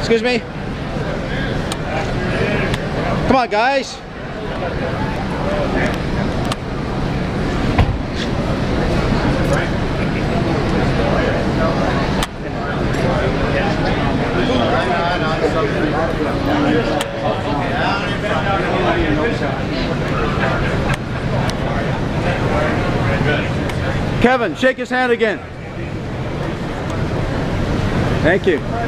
Excuse me? Come on, guys. Kevin, shake his hand again. Thank you.